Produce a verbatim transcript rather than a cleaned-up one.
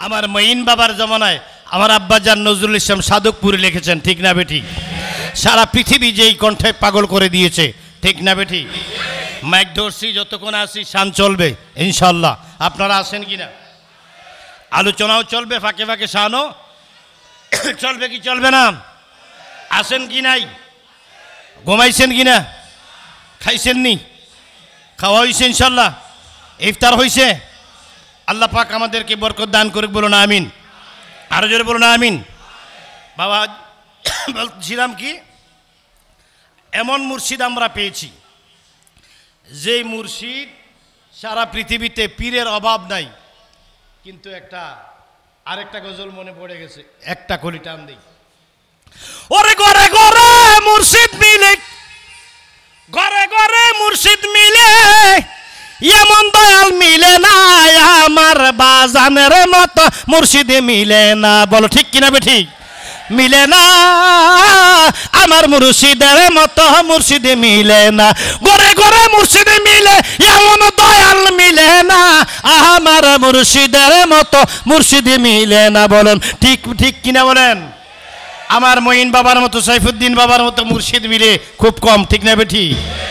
আমার মঈন বাবার জমানায় আমার আব্বাজান নজরুল ইসলাম সাধকপুরে লিখেছেন, ঠিক না বেটি? সারা পৃথিবী যেই কণ্ঠে পাগল করে দিয়েছে, ঠিক না বেটি? মাইক ধরছি, যতক্ষণ আসি শান চলবে ইনশাল্লাহ। আপনারা আসেন কিনা? আলোচনাও চলবে, ফাঁকে ফাঁকে শানও চলবে, কি চলবে না? আসেন কি নাই? ঘুমাইছেন কিনা? খাইছেন নি? খাওয়া হয়েছে ইনশাল্লাহ? ইফতার হয়েছে? আল্লাহ পাক আমাদেরকে বরকত দান করুক, বলুন আমিন। আরো জোরে বলুন আমিন। বাবা বলছিলাম কি, এমন মুর্শিদ আমরা পেয়েছি যেই মুর্শিদ সারা পৃথিবীতে পীরের অভাব নাই, কিন্তু একটা আরেকটা গজল মনে পড়ে গেছে, একটা কলি টান দেই। ওরে ঘরে ঘরে মুর্শিদ মিলে, ঘরে ঘরে মুর্শিদ মিলে, এমন দয়াল মিলে না আমার বাজানের মতো মুর্শিদ মিলে না। বলো ঠিক কিনা বে ঠিক? মিলে না আমার মুর্শিদের মতো মুর্শিদ মিলে না। ঘরে ঘরে মুর্শিদ মিলে, এমন দয়াল মিলে না আমার মুর্শিদের মতো মুর্শিদ মিলে না। বলেন ঠিক ঠিক কিনা বলেন? আমার মঈন বাবার মতো, সাইফুদ্দিন বাবার মতো মুর্শিদ মিলে খুব কম, ঠিক না বে ঠিক?